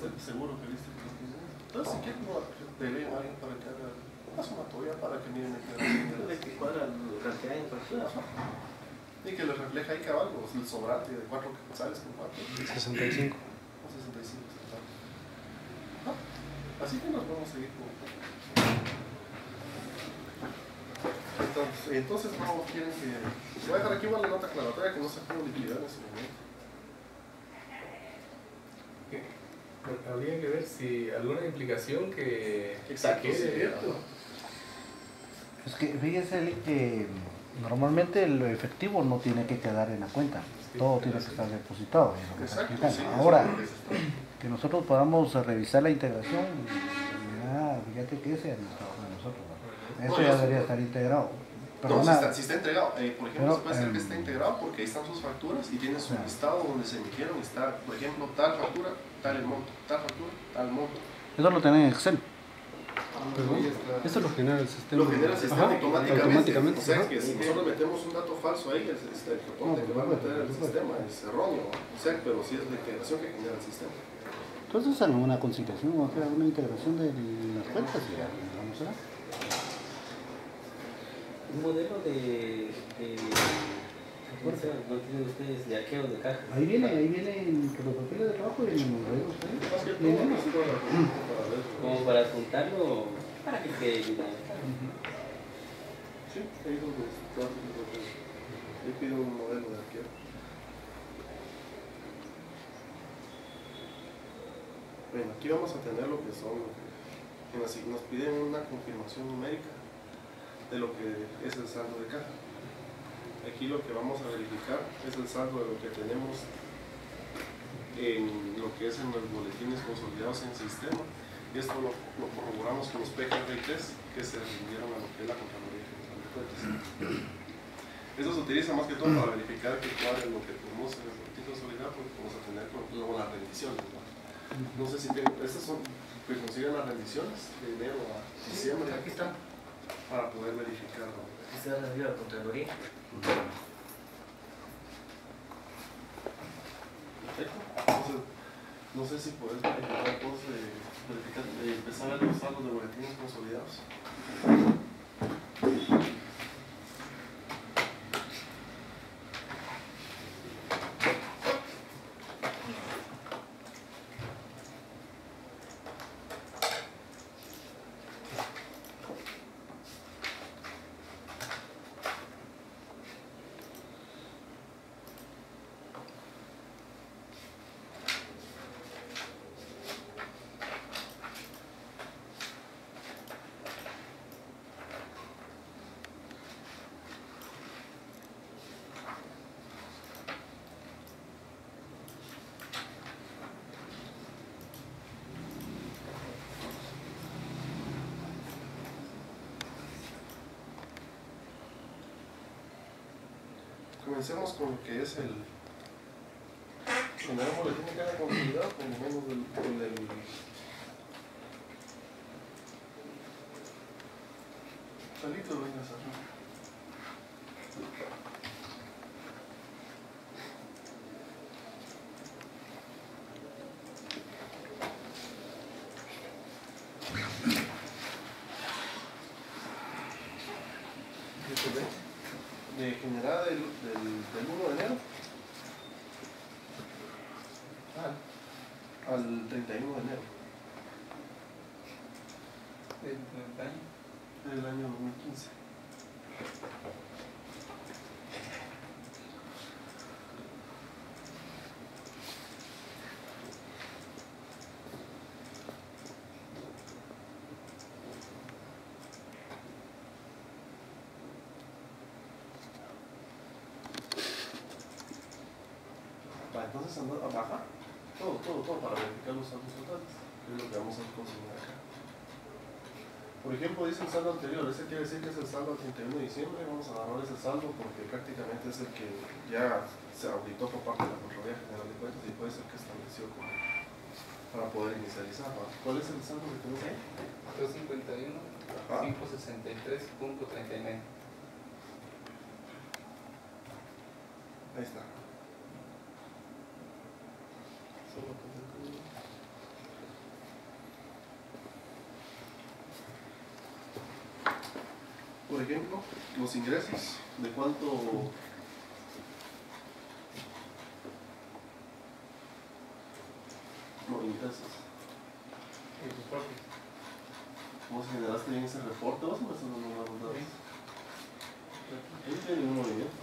estoy seguro que viste que lo que dice. Entonces, si quieres, no, te leen a alguien para que haga una sumatoria para que miren de que cuadra la cantidad de facturas. Y que les refleja ahí cabal, el sobrante de 4 quetzales con 4. 65. O 65 centavos. Así que nos vamos a seguir con. Entonces no quieren que. Se va a dejar aquí igual la nota aclaratoria que no se pudo liquidar en ese momento. Habría que ver si alguna implicación que Exacto, quede sí, abierto. Es que fíjese que normalmente el efectivo no tiene que quedar en la cuenta, todo tiene que estar depositado. Exacto, sí, ahora, que nosotros podamos revisar la integración, fíjate que ese es el trabajo de nosotros, ¿no? Eso ya debería estar integrado. No, si está integrado, por ejemplo, se puede decir que está integrado porque ahí están sus facturas y tiene su listado donde se emitieron y está, por ejemplo, tal factura, tal el monto, tal factura, tal monto. Eso lo tienen en Excel. Eso lo genera el sistema. Lo genera el sistema automáticamente. O sea Ajá. que si nosotros metemos un dato falso ahí, el reporte que va a meter el sistema es erróneo. O sea, pero sí es la integración que genera el sistema. Entonces, una conciliación o una integración de las cuentas y ya, vamos a ver. Un modelo de ¿no tienen ustedes de arqueo de caja? Ahí vienen los papeles de trabajo y en los modelos. Como para juntarlo, para que quede bien. Sí, ahí es donde está. Yo pido un modelo de arqueo. Bueno, aquí vamos a tener lo que son, nos piden una confirmación numérica de lo que es el saldo de caja. Aquí lo que vamos a verificar es el saldo de lo que tenemos en lo que es en los boletines consolidados en sistema. Y esto lo corroboramos con los PGR-3 que se rindieron a lo que es la Contraloría General de Cuentas. Eso se utiliza más que todo para verificar que cuadre lo que tenemos en el boletín consolidado, porque vamos a tener luego las rendiciones, ¿no? No sé si tienen, estas son que consiguen las rendiciones de enero a diciembre. Aquí está. Para poder verificarlo. Aquí está arriba la Contraloría. Perfecto. Entonces, no sé si puedes verificar todos, empezar a ver los saldos de boletines consolidados. Comencemos con lo que es el primer boletín de caja consolidado, por lo menos del Salito, venga, Sara. De generada del 1 de enero al 31 de enero del año 2015. Entonces a bajar todo para verificar los saldos totales, que es lo que vamos a consignar acá. Por ejemplo, dice el saldo anterior, ese quiere decir que es el saldo al 31 de diciembre, vamos a agarrar ese saldo porque prácticamente es el que ya se auditó por parte de la Contraloría General de Cuentas y puede ser que estableció para poder inicializar. ¿Cuál es el saldo que tenemos ahí? 451, 563.39. Ahí está. por ejemplo, los ingresos, de cuánto... No, ingresos. ¿Cómo generaste bien ese reporte? ¿Vas a empezar a nombrar los datos? Ahí no tiene ningún movimiento.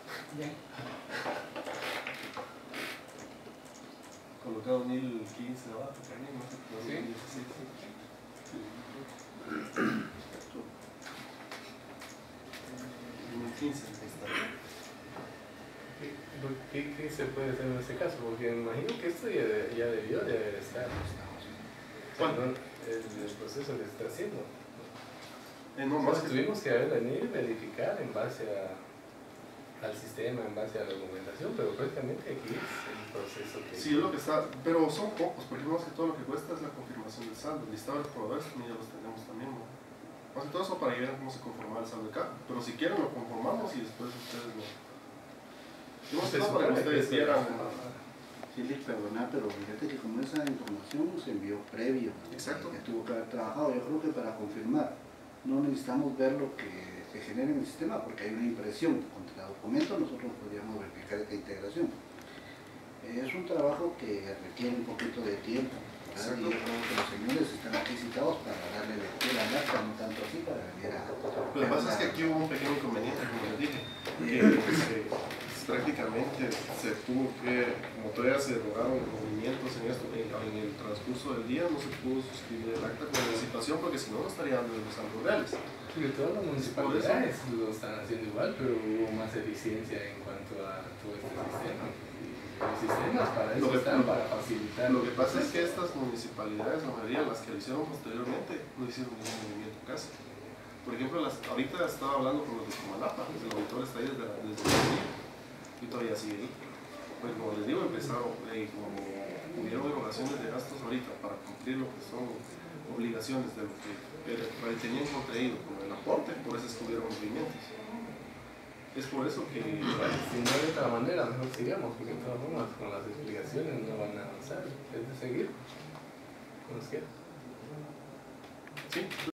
Colocado 1015 abajo también, no sé qué. 2016. Sí. 2015 está. ¿Qué se puede hacer en este caso? Porque me imagino que esto ya debió de haber estado. ¿Cuándo? El proceso que se está haciendo. No, más que tuvimos que venir y verificar en base al sistema, en base a la documentación, pero prácticamente aquí es el proceso que... sí, es lo que está, pero son pocos, porque más que todo lo que cuesta es la confirmación del saldo. El listado de los proveedores también ya los tenemos también, ¿no? Más que todo eso para que vean cómo se conforma el saldo de carro. Pero si quieren lo conformamos y después ustedes lo... Yo más que todo para que ustedes vieran... Sí, le perdona, pero fíjate que como esa información se envió previo, Exacto. que tuvo que haber trabajado, yo creo que para confirmar no necesitamos ver lo que se genera en el sistema porque hay una impresión. Contra el documento nosotros podríamos verificar esta integración. Es un trabajo que requiere un poquito de tiempo, ¿verdad? Y yo creo que los señores están aquí citados para darle lectura al acta, no tanto así para venir a... Lo que pasa es que aquí hubo un pequeño inconveniente, como les dije, que prácticamente se tuvo que, como todavía se derogaron los movimientos en esto, en el transcurso del día no se pudo suscribir el acta con anticipación porque si no, no estaría dando los saldos reales. Porque todas las municipalidades lo están haciendo igual, pero hubo más eficiencia en cuanto a todo este sistema. Y los sistemas para eso están, para facilitar. Lo que pasa es que estas municipalidades, la mayoría, las que lo hicieron posteriormente, no hicieron ningún movimiento casi. Por ejemplo, ahorita estaba hablando con los de Comalapa, el auditor está ahí desde el día, y todavía sigue ahí. Pues como les digo, empezaron, como hubieron erogaciones de gastos ahorita para cumplir lo que son obligaciones de lo que tenían contraído con el aporte, por eso estuvieron movimientos. Es por eso que... Si no de otra manera, mejor sigamos, porque de todas formas con las explicaciones no van a avanzar. Es de seguir. Nos queda. Sí.